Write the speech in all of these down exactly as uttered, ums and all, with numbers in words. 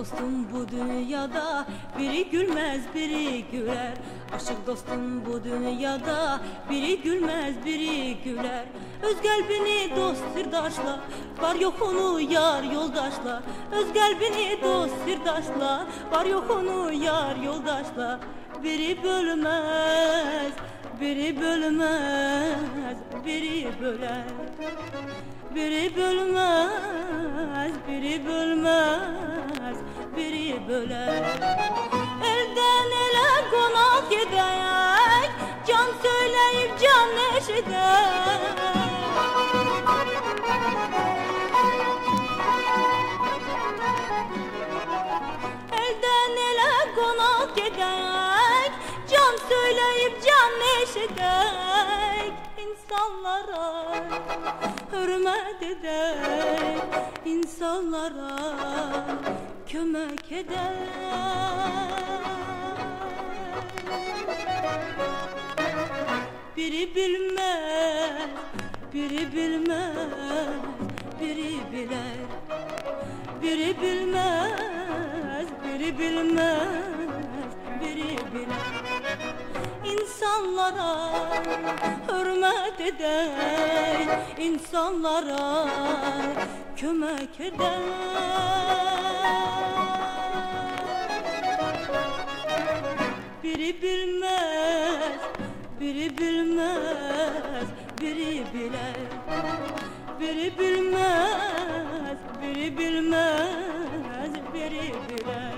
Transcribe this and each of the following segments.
dostum bu dünyada, biri gülmez biri güler. Aşık dostum bu dünyada, biri gülmez biri güler. Öz kalbini dost sirdaşla, var yok onu yar yoldaşla. Öz kalbini dost sirdaşla, var yok onu yar yoldaşla. Biri bölmez, biri bölmez, biri böler. Biri bölmez, biri bölmez, biri böler. Elden ele konak edek, can söyleyip can neşeder. Elden ele konak edek, can söyleyip can neşeder. İnsanlara hürmet eder, insanlara kömek eder. Biri bilmez, biri bilmez, biri biler. Biri bilmez, biri bilmez, biri biler. İnsanlara hürmet eder, insanlara kömek eder. Biri bilmez, biri bilmez, biri biler. Biri bilmez, biri bilmez, biri biler.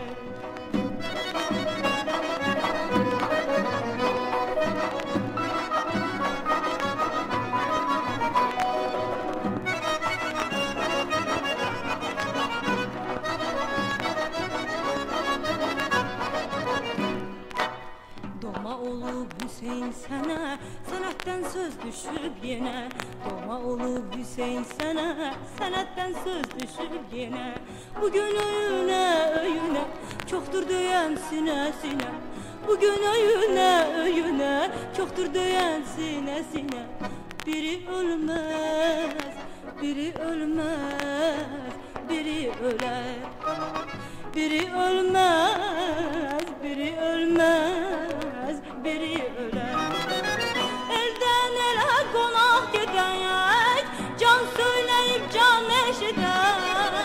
Doğma olup Hüseyin sana, sanattan söz düşüp yine. Doğma olup Hüseyin sana, sanattan söz düşüp yine. Bugün öyüne öyüne, çoktur döyen sinesine. Bugün öyüne öyüne, çoktur döyen sinesine. Biri ölmez, biri ölmez, biri öler. Biri ölmez, biri ölmez, biri öler. Elden ele konak edek, can söyleyip can neşeder.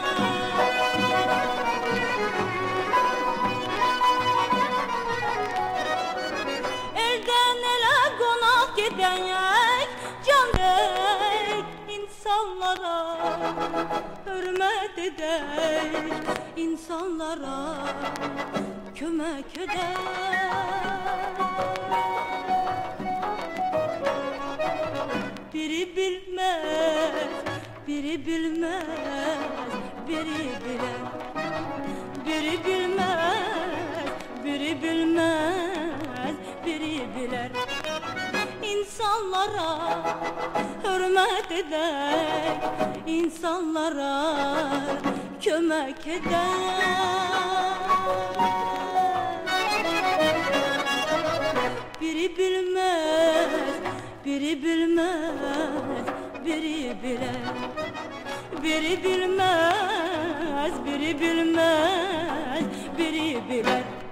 Elden ele konak edek, can dek insanlara hürmet eder, insanlara kömek eder. Biri bilmez, biri bilmez, biri biler. Biri bilmez, biri bilmez, biri biler. İnsanlara hürmet eder, insanlara kömek eder. Biri bilmez, biri bilmez, biri biler. Biri bilmez, biri bilmez, biri biler.